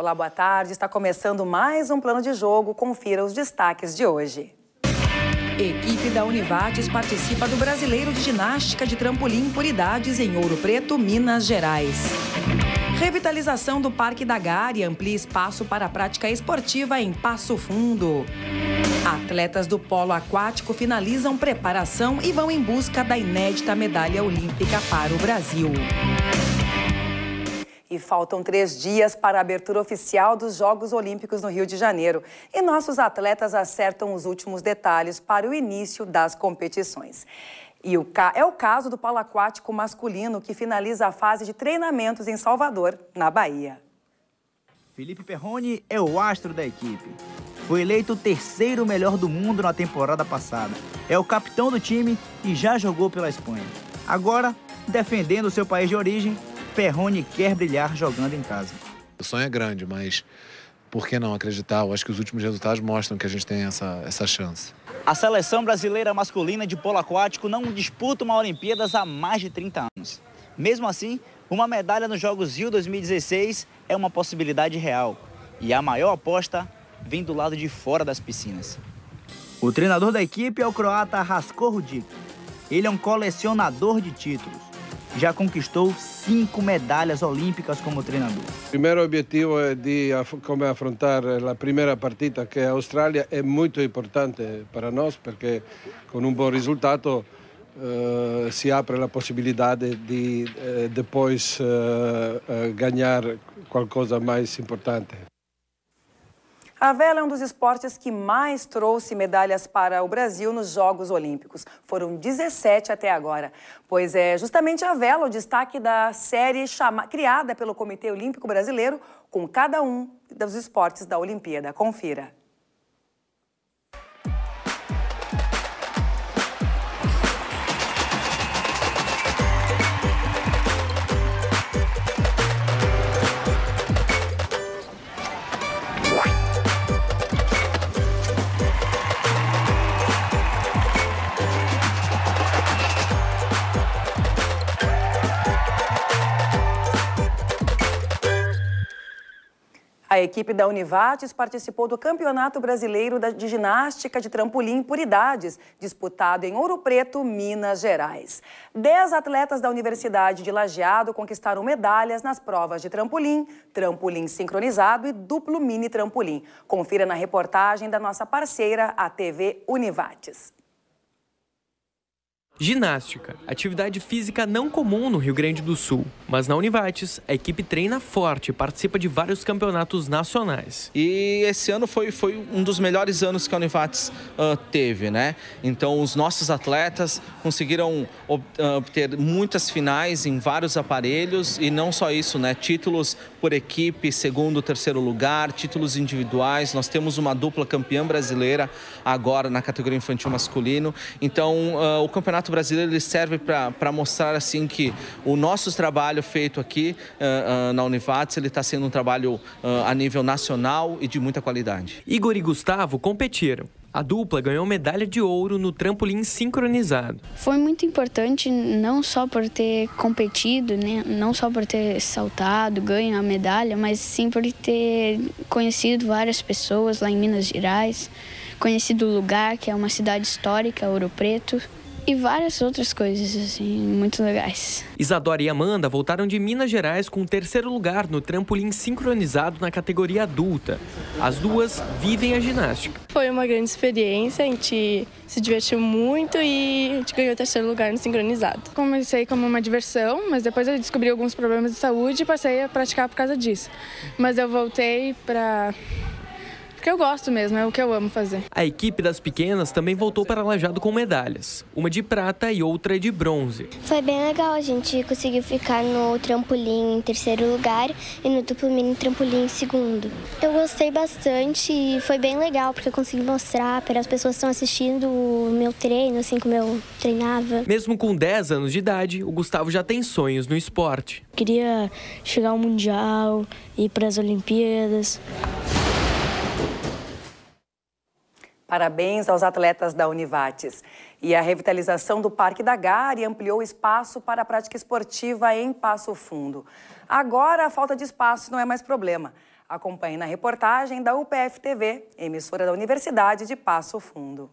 Olá, boa tarde. Está começando mais um Plano de Jogo. Confira os destaques de hoje. Equipe da Univates participa do Brasileiro de Ginástica de Trampolim por Idades em Ouro Preto, Minas Gerais. Revitalização do Parque da Gari amplia espaço para a prática esportiva em Passo Fundo. Atletas do polo aquático finalizam preparação e vão em busca da inédita medalha olímpica para o Brasil. E faltam 3 dias para a abertura oficial dos Jogos Olímpicos no Rio de Janeiro. E nossos atletas acertam os últimos detalhes para o início das competições. E é o caso do polo aquático masculino, que finaliza a fase de treinamentos em Salvador, na Bahia. Felipe Perrone é o astro da equipe. Foi eleito o 3º melhor do mundo na temporada passada. É o capitão do time e já jogou pela Espanha. Agora, defendendo o seu país de origem, Perrone quer brilhar jogando em casa. O sonho é grande, mas por que não acreditar? Eu acho que os últimos resultados mostram que a gente tem essa chance. A seleção brasileira masculina de polo aquático não disputa uma Olimpíadas há mais de 30 anos. Mesmo assim, uma medalha nos Jogos Rio 2016 é uma possibilidade real. E a maior aposta vem do lado de fora das piscinas. O treinador da equipe é o croata Rasko Rudic. Ele é um colecionador de títulos. Já conquistou 5 medalhas olímpicas como treinador. O primeiro objetivo é de como afrontar a primeira partida, que é a Austrália, é muito importante para nós, porque com um bom resultado se abre a possibilidade de depois ganhar qualquer coisa mais importante. A vela é um dos esportes que mais trouxe medalhas para o Brasil nos Jogos Olímpicos. Foram 17 até agora. Pois é justamente a vela o destaque da série criada pelo Comitê Olímpico Brasileiro com cada um dos esportes da Olimpíada. Confira. A equipe da Univates participou do Campeonato Brasileiro de Ginástica de Trampolim por Idades, disputado em Ouro Preto, Minas Gerais. 10 atletas da Universidade de Lajeado conquistaram medalhas nas provas de trampolim, trampolim sincronizado e duplo mini trampolim. Confira na reportagem da nossa parceira, a TV Univates. Ginástica, atividade física não comum no Rio Grande do Sul. Mas na Univates, a equipe treina forte e participa de vários campeonatos nacionais. E esse ano foi um dos melhores anos que a Univates teve, né? Então, os nossos atletas conseguiram obter muitas finais em vários aparelhos. E não só isso, né? Títulos por equipe, 2º, 3º lugar, títulos individuais. Nós temos uma dupla campeã brasileira agora na categoria infantil masculino. Então, o campeonato brasileiro ele serve para mostrar assim que o nosso trabalho feito aqui na Univates ele está sendo um trabalho a nível nacional e de muita qualidade. Igor e Gustavo competiram. A dupla ganhou medalha de ouro no trampolim sincronizado. Foi muito importante não só por ter competido, né? Não só por ter saltado, ganho a medalha, mas sim por ter conhecido várias pessoas lá em Minas Gerais, conhecido o lugar, que é uma cidade histórica, Ouro Preto. E várias outras coisas, assim, muito legais. Isadora e Amanda voltaram de Minas Gerais com o 3º lugar no trampolim sincronizado na categoria adulta. As duas vivem a ginástica. Foi uma grande experiência, a gente se divertiu muito e a gente ganhou o 3º lugar no sincronizado. Comecei como uma diversão, mas depois eu descobri alguns problemas de saúde e passei a praticar por causa disso. Mas eu voltei porque eu gosto mesmo, é o que eu amo fazer. A equipe das pequenas também voltou para Lajeado com medalhas. Uma de prata e outra de bronze. Foi bem legal, a gente conseguiu ficar no trampolim em 3º lugar e no duplo mini trampolim em 2º. Eu gostei bastante e foi bem legal, porque eu consegui mostrar para as pessoas que estão assistindo o meu treino, assim como eu treinava. Mesmo com 10 anos de idade, o Gustavo já tem sonhos no esporte. Queria chegar ao Mundial, ir para as Olimpíadas. Parabéns aos atletas da Univates. E a revitalização do Parque da Gari ampliou o espaço para a prática esportiva em Passo Fundo. Agora, a falta de espaço não é mais problema. Acompanhe na reportagem da UPF-TV, emissora da Universidade de Passo Fundo.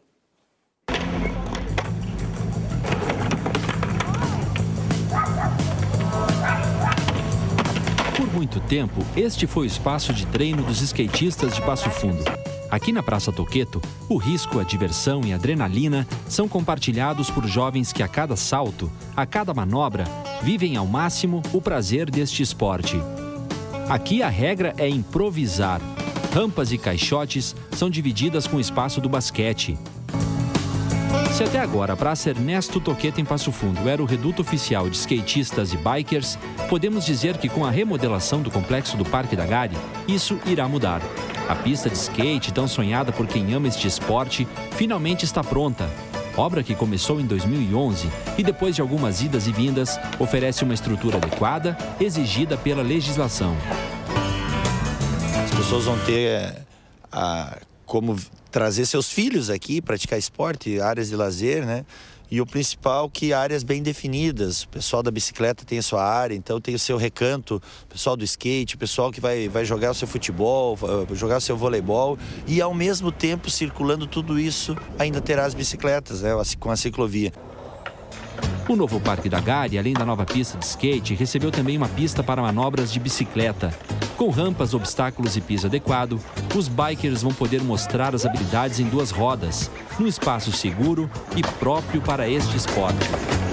Por muito tempo, este foi o espaço de treino dos skatistas de Passo Fundo. Aqui na Praça Toqueto, o risco, a diversão e a adrenalina são compartilhados por jovens que a cada salto, a cada manobra, vivem ao máximo o prazer deste esporte. Aqui a regra é improvisar. Rampas e caixotes são divididas com o espaço do basquete. Se até agora a Praça Ernesto Toqueto em Passo Fundo era o reduto oficial de skatistas e bikers, podemos dizer que com a remodelação do complexo do Parque da Gari, isso irá mudar. A pista de skate, tão sonhada por quem ama este esporte, finalmente está pronta. Obra que começou em 2011 e depois de algumas idas e vindas, oferece uma estrutura adequada, exigida pela legislação. As pessoas vão ter como trazer seus filhos aqui, praticar esporte, áreas de lazer, né? E o principal, que áreas bem definidas. O pessoal da bicicleta tem a sua área, então tem o seu recanto. O pessoal do skate, o pessoal que vai jogar o seu futebol, jogar o seu voleibol. E ao mesmo tempo, circulando tudo isso, ainda terá as bicicletas, né? Com a ciclovia. O novo Parque da Gari, além da nova pista de skate, recebeu também uma pista para manobras de bicicleta. Com rampas, obstáculos e piso adequado, os bikers vão poder mostrar as habilidades em duas rodas, num espaço seguro e próprio para este esporte.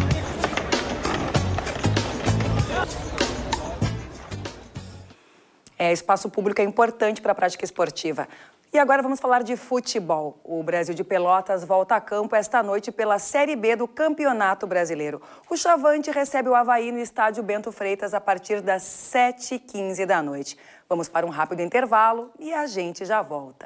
Espaço público é importante para a prática esportiva. E agora vamos falar de futebol. O Brasil de Pelotas volta a campo esta noite pela Série B do Campeonato Brasileiro. O Chavante recebe o Avaí no estádio Bento Freitas a partir das 7h15 da noite. Vamos para um rápido intervalo e a gente já volta.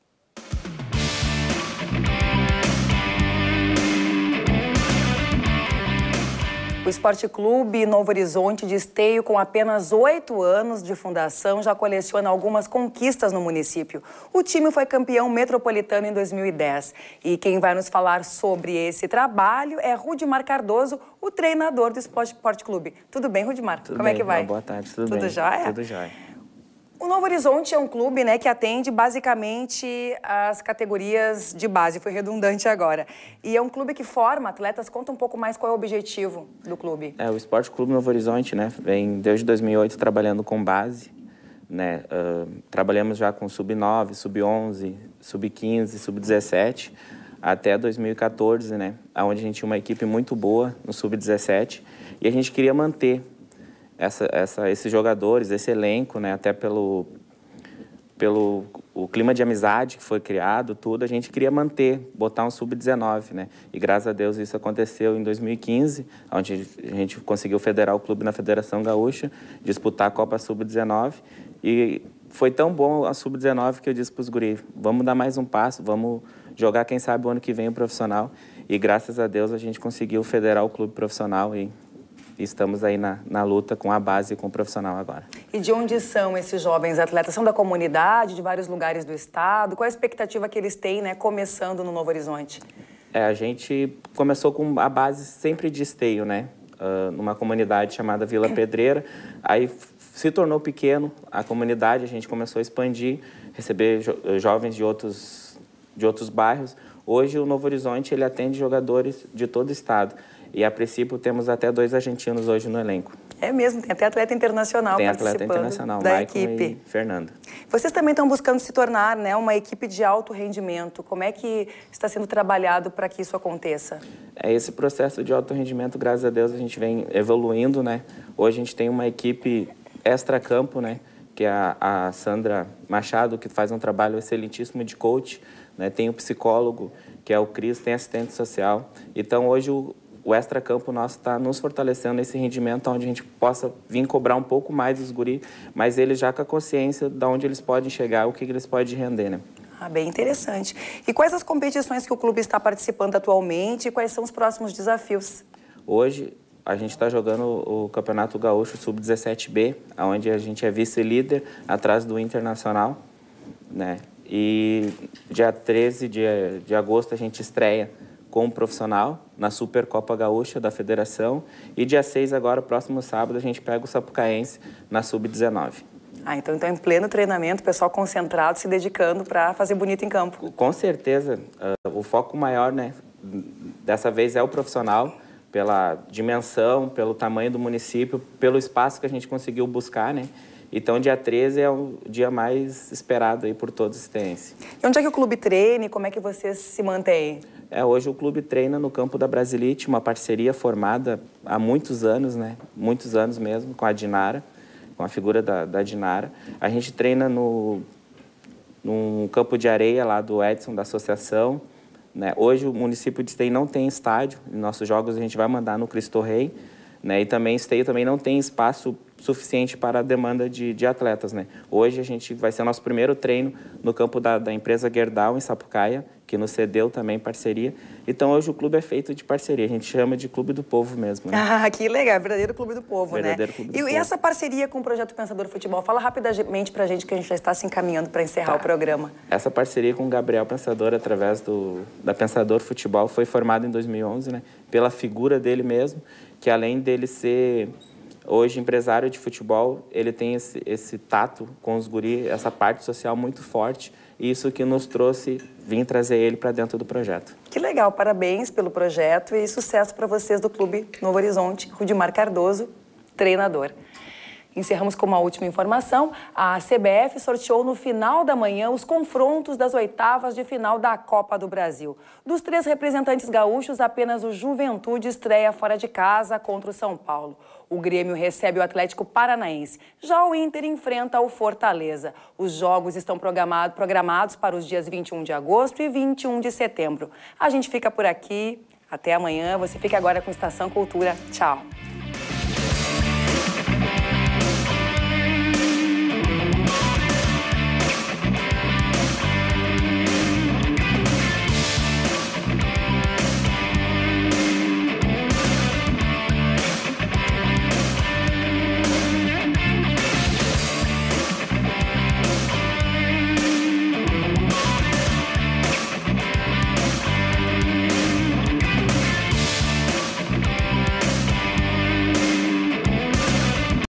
O Esporte Clube Novo Horizonte de Esteio, com apenas 8 anos de fundação, já coleciona algumas conquistas no município. O time foi campeão metropolitano em 2010. E quem vai nos falar sobre esse trabalho é Rudimar Cardoso, o treinador do Esporte Clube. Tudo bem, Rudimar? Tudo Como bem, é que vai? Boa tarde, tudo bem. Tudo jóia? Tudo jóia. O Novo Horizonte é um clube, né, que atende basicamente as categorias de base, foi redundante agora. E é um clube que forma atletas. Conta um pouco mais qual é o objetivo do clube. O Esporte Clube Novo Horizonte, né, vem desde 2008 trabalhando com base, né, trabalhamos já com sub-9, sub-11, sub-15, sub-17, até 2014, né, onde a gente tinha uma equipe muito boa no sub-17 e a gente queria manter esses jogadores, esse elenco, né, até pelo o clima de amizade que foi criado, tudo, a gente queria manter, botar um sub-19, né? E graças a Deus isso aconteceu em 2015, onde a gente conseguiu federar o clube na Federação Gaúcha, disputar a Copa Sub-19, e foi tão bom a Sub-19 que eu disse para os guris, vamos dar mais um passo, vamos jogar, quem sabe, o ano que vem o profissional, e graças a Deus a gente conseguiu federar o clube profissional e estamos aí na luta com a base e com o profissional agora. E de onde são esses jovens atletas? São da comunidade, de vários lugares do estado? Qual a expectativa que eles têm, né, começando no Novo Horizonte? A gente começou com a base sempre de Esteio, né? Numa comunidade chamada Vila Pedreira. Aí se tornou pequeno a comunidade, a gente começou a expandir, receber jovens de outros bairros. Hoje o Novo Horizonte ele atende jogadores de todo o estado. E, a princípio, temos até 2 argentinos hoje no elenco. É mesmo, tem até atleta internacional participando. Tem atleta internacional, da equipe. E Fernando. Vocês também estão buscando se tornar, né, uma equipe de alto rendimento. Como é que está sendo trabalhado para que isso aconteça? Esse processo de alto rendimento, graças a Deus, a gente vem evoluindo, né? Hoje a gente tem uma equipe extra-campo, né? Que é a Sandra Machado, que faz um trabalho excelentíssimo de coach, né? Tem o psicólogo, que é o Cris, tem assistente social. Então, hoje o extra-campo nosso está nos fortalecendo nesse rendimento, onde a gente possa vir cobrar um pouco mais dos guris, mas eles já com a consciência de onde eles podem chegar, o que eles podem render, né? Bem interessante. E quais as competições que o clube está participando atualmente e quais são os próximos desafios? Hoje, a gente está jogando o Campeonato Gaúcho Sub-17B, onde a gente é vice-líder, atrás do Internacional, né? E dia 13 de agosto a gente estreia com um profissional na Supercopa Gaúcha da Federação. E dia 6 agora, próximo sábado, a gente pega o Sapucaense na Sub-19. Ah, então em pleno treinamento, o pessoal concentrado, se dedicando para fazer bonito em campo. Com certeza. O foco maior, né, dessa vez é o profissional, pela dimensão, pelo tamanho do município, pelo espaço que a gente conseguiu buscar, né? Então, dia 13 é o dia mais esperado aí por todos os citenses. E onde é que o clube treina e como é que vocês se mantêm? Hoje o clube treina no campo da Brasilite, uma parceria formada há muitos anos, né? Muitos anos mesmo, com a Dinara, com a figura da Dinara. A gente treina num campo de areia lá do Edson, da associação, né? Hoje o município de Esteio não tem estádio, em nossos jogos a gente vai mandar no Cristo Rei, né? E também Esteio também não tem espaço suficiente para a demanda de atletas, né? Hoje a gente vai ser o nosso primeiro treino no campo da empresa Gerdau, em Sapucaia, que nos cedeu também parceria. Então hoje o clube é feito de parceria, a gente chama de Clube do Povo mesmo, né? Ah, que legal, verdadeiro Clube do Povo, verdadeiro né? Clube do Povo. E essa parceria com o Projeto Pensador Futebol, fala rapidamente pra gente que a gente já está se encaminhando para encerrar o programa. Essa parceria com o Gabriel Pensador, através da Pensador Futebol, foi formada em 2011, né? Pela figura dele mesmo, que além dele ser hoje empresário de futebol, ele tem esse tato com os guris, essa parte social muito forte, e isso que nos trouxe, vim trazer ele para dentro do projeto. Que legal, parabéns pelo projeto e sucesso para vocês do Clube Novo Horizonte. Rudimar Cardoso, treinador. Encerramos com uma última informação. A CBF sorteou no final da manhã os confrontos das oitavas de final da Copa do Brasil. Dos 3 representantes gaúchos, apenas o Juventude estreia fora de casa contra o São Paulo. O Grêmio recebe o Atlético Paranaense. Já o Inter enfrenta o Fortaleza. Os jogos estão programados para os dias 21 de agosto e 21 de setembro. A gente fica por aqui. Até amanhã. Você fica agora com Estação Cultura. Tchau.